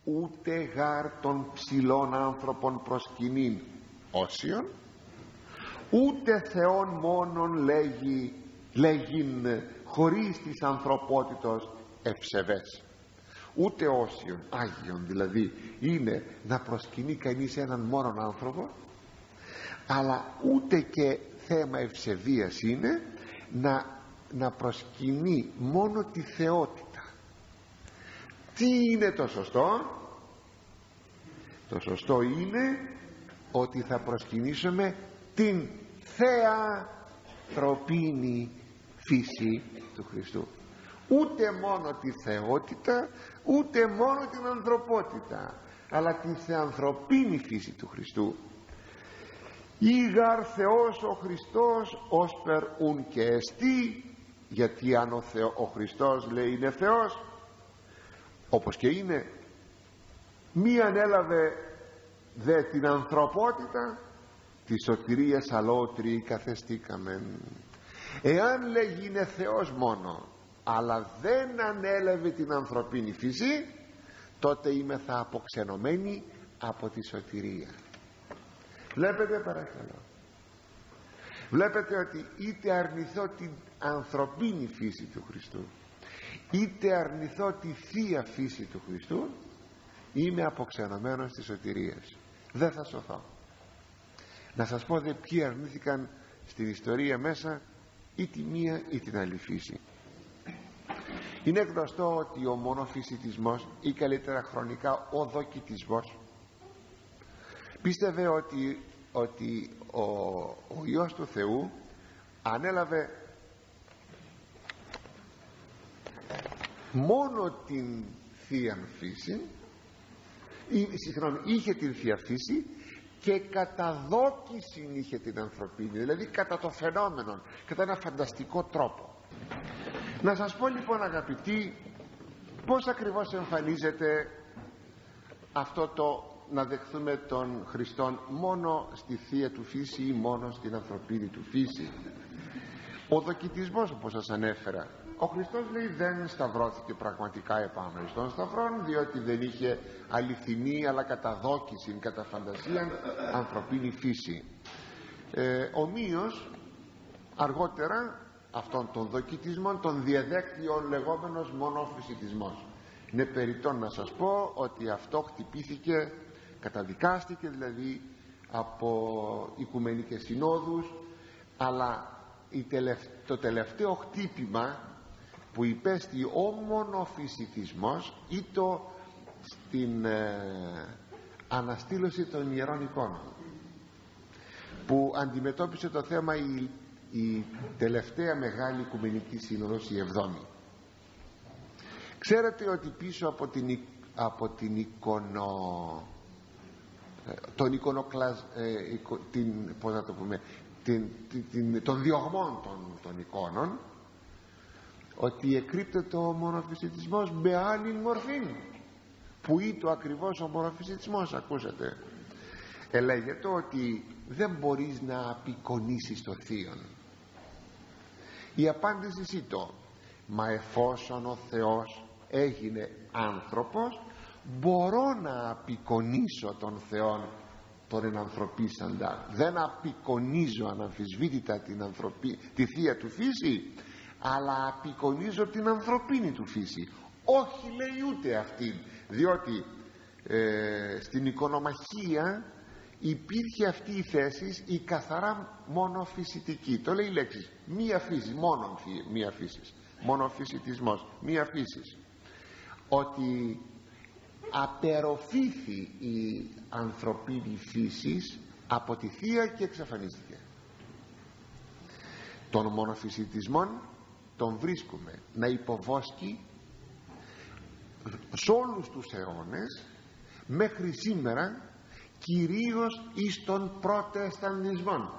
ούτε γάρ των ψηλών άνθρωπων προσκυνήν όσιον, ούτε Θεόν μόνον λέγειν χωρίς της ανθρωπότητος ευσεβές. Ούτε όσιον, άγιον δηλαδή, είναι να προσκυνεί κανείς έναν μόνον άνθρωπο, αλλά ούτε και θέμα ευσεβίας είναι να προσκυνεί μόνο τη θεότητα. Τι είναι το σωστό? Το σωστό είναι ότι θα προσκυνήσουμε την θεανθρωπίνη φύση του Χριστού. Ούτε μόνο τη θεότητα, ούτε μόνο την ανθρωπότητα, αλλά την θεανθρωπίνη φύση του Χριστού. Ήγαρ Θεός ο Χριστός όσπερ ουν και εστί, γιατί αν ο Χριστός λέει είναι Θεός, όπως και είναι, μη ανέλαβε δε την ανθρωπότητα, τη σωτηρίας αλότριοι καθεστήκαμεν. Εάν λέγει είναι Θεός μόνο, αλλά δεν ανέλαβε την ανθρωπίνη φύση, τότε είμεθα αποξενωμένοι από τη σωτηρία. Βλέπετε, παρακαλώ, βλέπετε ότι είτε αρνηθώ την ανθρωπίνη φύση του Χριστού, είτε αρνηθώ τη θεία φύση του Χριστού, είμαι αποξενωμένος της σωτηρίας, δεν θα σωθώ. Να σας πω δε ποιοι αρνήθηκαν στην ιστορία μέσα ή τη μία ή την άλλη φύση. Είναι γνωστό ότι ο μονοφυσιτισμός ή καλύτερα χρονικά ο δοκιτισμός πίστευε ότι ο Υιός του Θεού ανέλαβε μόνο την θεία φύση, είχε την θεία φύση και κατά δόκιση είχε την ανθρωπίνη, δηλαδή κατά το φαινόμενο, κατά ένα φανταστικό τρόπο. Να σας πω λοιπόν, αγαπητοί, πώς ακριβώς εμφανίζεται αυτό το να δεχθούμε τον Χριστόν μόνο στη θεία του φύση ή μόνο στην ανθρωπίνη του φύση. Ο δοκιτισμός, όπως σας ανέφερα, ο Χριστός λέει δεν σταυρώθηκε πραγματικά επάνω στον σταυρόν, διότι δεν είχε αληθινή αλλά κατά δόκιση, κατά φαντασία ανθρωπίνη φύση. Ομοίως αργότερα αυτόν τον δοκιτισμό τον διαδέχτηκε ο λεγόμενος μονοφυσιτισμός. Είναι περιττό να σας πω ότι αυτό χτυπήθηκε, καταδικάστηκε δηλαδή από οικουμενικές συνόδους, αλλά το τελευταίο χτύπημα που υπέστη ο μονοφυσιτισμός ήταν στην αναστήλωση των ιερών εικόνων, που αντιμετώπισε το θέμα η τελευταία μεγάλη οικουμενική σύνοδος, η 7η. Ξέρετε ότι πίσω από την των διωγμών των εικόνων, ότι εκρύπτεται ο μονοφυσιτισμός με άλλη μορφή. Που ήτο ακριβώς ο μονοφυσιτισμός, ακούσατε? Λέγεται ότι δεν μπορείς να απεικονίσεις το θείον. Η απάντηση ήτο, μα εφόσον ο Θεός έγινε άνθρωπος, μπορώ να απεικονίσω τον Θεόν τον ενανθρωπίσαντα. Δεν απεικονίζω αναμφισβήτητα τη θεία του φύση, αλλά απεικονίζω την ανθρωπίνη του φύση. Όχι, λέει, ούτε αυτήν, διότι στην εικονομαχία υπήρχε αυτή η θέση, η καθαρά μονοφυσιτική. Το λέει η λέξη, μία φύση, μόνο μία φύση, μονοφυσιτισμός, μία φύση. Ότι απεροφήθη η ανθρωπίνη φύση από τη θεία και εξαφανίστηκε. Τον μονοφυσιτισμό τον βρίσκουμε να υποβόσκει σε όλους τους αιώνες μέχρι σήμερα, κυρίως εις τον προτεσταντισμό.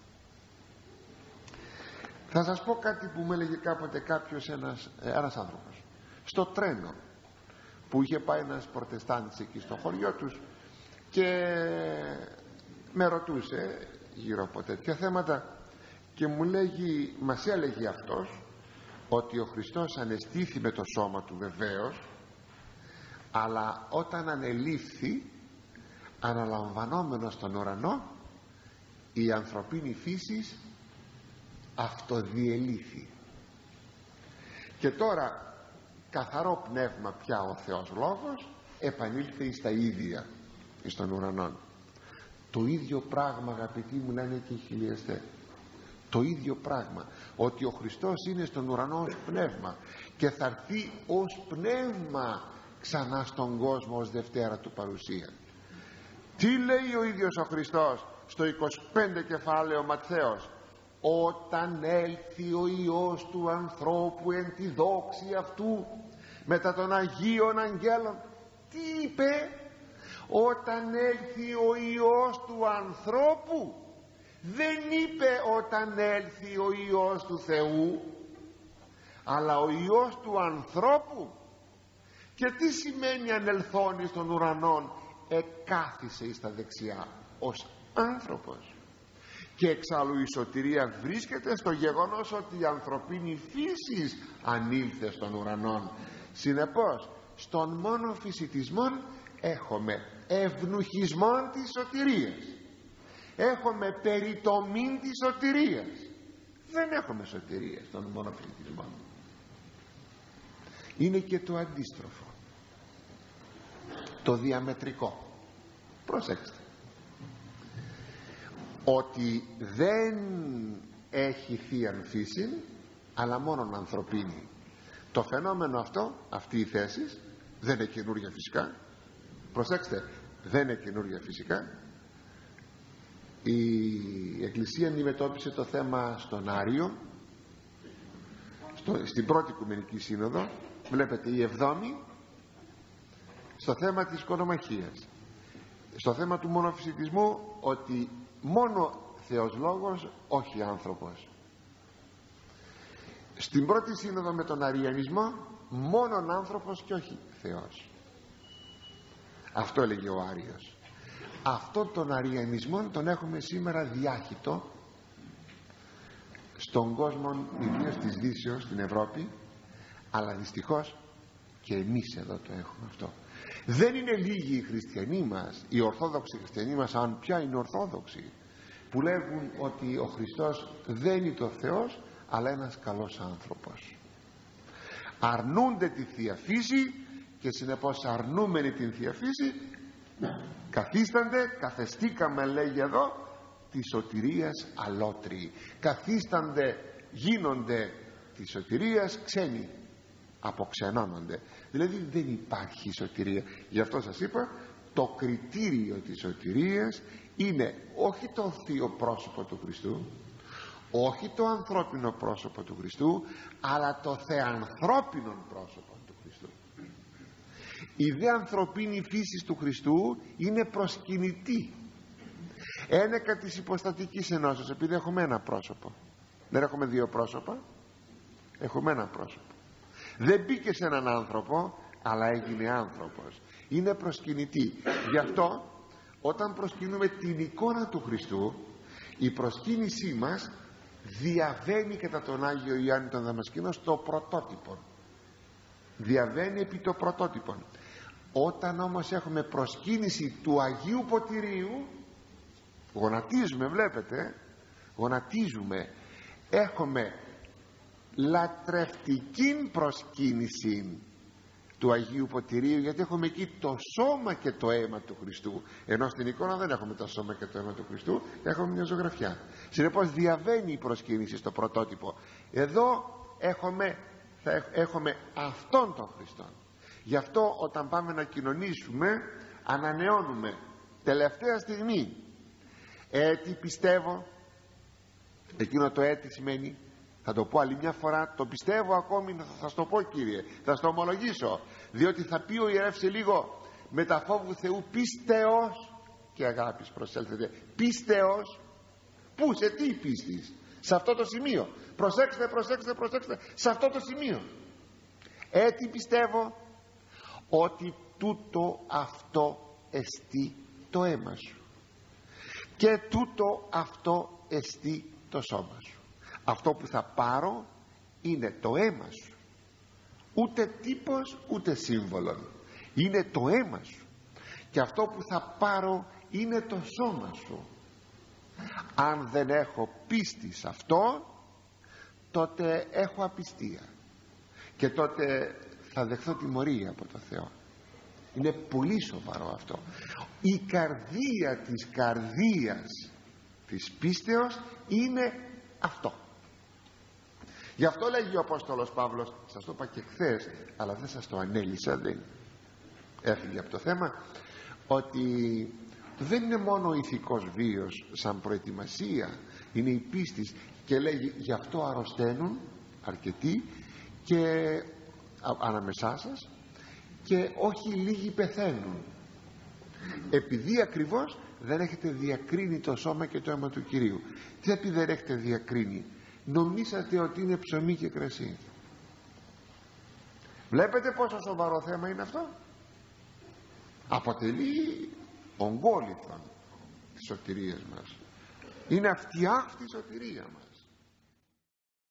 Θα σας πω κάτι που μου έλεγε κάποτε κάποιος, ένας άνθρωπος στο τρένο, που είχε πάει ένας προτεστάντης εκεί στο χωριό τους και με ρωτούσε γύρω από τέτοια θέματα και μας έλεγε αυτός ότι ο Χριστός ανεστήθη με το σώμα του, βεβαίως, αλλά όταν ανελήφθη, αναλαμβανόμενος στον ουρανό, η ανθρωπίνη φύση αυτοδιελήθη. Και τώρα καθαρό πνεύμα πια ο Θεός Λόγος επανήλθε εις τα ίδια εις των ουρανών. Το ίδιο πράγμα, αγαπητοί μου, λένε και οι χιλιαστές. Το ίδιο πράγμα, ότι ο Χριστός είναι στον ουρανό ως πνεύμα και θα έρθει ως πνεύμα ξανά στον κόσμο ως Δευτέρα του παρουσία. Τι λέει ο ίδιος ο Χριστός στο 25 κεφάλαιο Ματθαίος? Όταν έλθει ο Υιός του ανθρώπου εν τη δόξη αυτού μετά των Αγίων Αγγέλων. Τι είπε? Όταν έλθει ο Υιός του ανθρώπου. Δεν είπε όταν έλθει ο Υιός του Θεού, αλλά ο Υιός του ανθρώπου. Και τι σημαίνει ανελθώνει στον ουρανόν? Εκάθισε εις τα δεξιά ως άνθρωπος. Και εξάλλου η σωτηρία βρίσκεται στο γεγονός ότι η ανθρωπίνη φύση ανήλθε στον ουρανόν. Συνεπώς στον μόνο φυσιτισμό έχουμε ευνουχισμόν της σωτηρίας, έχουμε περιτομήν της σωτηρίας. Δεν έχουμε σωτηρία στον μόνο φυσιτισμό. Είναι και το αντίστροφο, το διαμετρικό. Προσέξτε, ότι δεν έχει θείαν φύση αλλά μόνον ανθρωπίνη. Το φαινόμενο αυτό, αυτή η θέση δεν είναι καινούργια φυσικά. Προσέξτε, δεν είναι καινούργια φυσικά. Η Εκκλησία αντιμετώπισε το θέμα στον Άριο, στην πρώτη Οικουμενική Σύνοδο. Βλέπετε, η 7η στο θέμα της οικονομαχίας, στο θέμα του μονοφυσιτισμού, ότι μόνο Θεός Λόγος, όχι άνθρωπος. Στην πρώτη σύνοδο με τον Αριανισμό, μόνον άνθρωπος και όχι Θεός. Αυτό έλεγε ο Άριος. Αυτό τον Αριανισμό τον έχουμε σήμερα διάχυτο στον κόσμο, ιδίως της Δύσεως, στην Ευρώπη, αλλά δυστυχώς και εμείς εδώ το έχουμε αυτό. Δεν είναι λίγοι οι χριστιανοί μας, οι ορθόδοξοι χριστιανοί μας, αν πια είναι ορθόδοξοι, που λέγουν ότι ο Χριστός δεν είναι το Θεός αλλά ένας καλός άνθρωπος. Αρνούνται τη Θεία Φύση και συνεπώς αρνούμενοι την Θεία Φύση καθεστήκαμε, λέγει εδώ, τη σωτηρίας αλότριοι. Καθίστανται, γίνονται τη σωτηρίας ξένοι, αποξενώνονται. Δηλαδή δεν υπάρχει σωτηρία. Γι' αυτό σας είπα, το κριτήριο της σωτηρίας είναι όχι το θείο πρόσωπο του Χριστού, όχι το ανθρώπινο πρόσωπο του Χριστού, αλλά το θεανθρώπινο πρόσωπο του Χριστού. Η δε ανθρωπίνη φύση του Χριστού είναι προσκυνητή, ένεκα της υποστατικής ενώσεως, επειδή έχουμε ένα πρόσωπο. Δεν έχουμε δύο πρόσωπα, έχουμε ένα πρόσωπο. Δεν μπήκε σε έναν άνθρωπο, αλλά έγινε άνθρωπος. Είναι προσκυνητή. Γι' αυτό όταν προσκυνούμε την εικόνα του Χριστού, η προσκύνησή μας διαβαίνει κατά τον Άγιο Ιωάννη τον Δαμασκηνό στο πρωτότυπο. Διαβαίνει επί το πρωτότυπο. Όταν όμως έχουμε προσκύνηση του Αγίου Ποτηρίου, γονατίζουμε, βλέπετε, γονατίζουμε, έχουμε λατρευτική προσκύνηση του Αγίου Ποτηρίου, γιατί έχουμε εκεί το σώμα και το αίμα του Χριστού, ενώ στην εικόνα δεν έχουμε το σώμα και το αίμα του Χριστού, έχουμε μια ζωγραφιά. Συνεπώς διαβαίνει η προσκύνηση στο πρωτότυπο. Εδώ έχουμε αυτόν τον Χριστό. Γι' αυτό όταν πάμε να κοινωνήσουμε, ανανεώνουμε τελευταία στιγμή. Έτσι πιστεύω. Εκείνο το έτσι σημαίνει, θα το πω άλλη μια φορά, το πιστεύω ακόμη, θα σου το πω, Κύριε, θα σου το ομολογήσω, διότι θα πει ο ιερεύς σε λίγο, με τα φόβου Θεού πίστεως και αγάπης προσέλθετε. Πίστεως, πού, σε τι πίστης? Σε αυτό το σημείο. Προσέξτε, σε αυτό το σημείο. Έτσι πιστεύω ότι τούτο αυτό εστί το αίμα σου και τούτο αυτό εστί το σώμα σου. Αυτό που θα πάρω είναι το αίμα σου, ούτε τύπος ούτε σύμβολον. είναι το αίμα σου, και αυτό που θα πάρω είναι το σώμα σου. Αν δεν έχω πίστη σε αυτό, τότε έχω απιστία, και τότε θα δεχθώ τιμωρία από το Θεό. Είναι πολύ σοβαρό αυτό. Η καρδία της καρδίας της πίστεως είναι αυτό. Γι' αυτό λέγει ο Απόστολος Παύλος, σας το είπα και χθες, αλλά δεν σας το ανέλησα, δεν έφυγε από το θέμα, ότι δεν είναι μόνο ο ηθικός βίος σαν προετοιμασία, είναι η πίστη. Και λέγει, γι' αυτό αρρωσταίνουν αρκετοί και ανάμεσά σας, και όχι λίγοι πεθαίνουν, επειδή ακριβώς δεν έχετε διακρίνει το σώμα και το αίμα του Κυρίου. Τι θα πει δεν έχετε διακρίνει? Νομίσατε ότι είναι ψωμί και κρασί. Βλέπετε πόσο σοβαρό θέμα είναι αυτό? Αποτελεί ογκόληθον της σωτηρίας μας. Είναι αυτή η σωτηρία μας.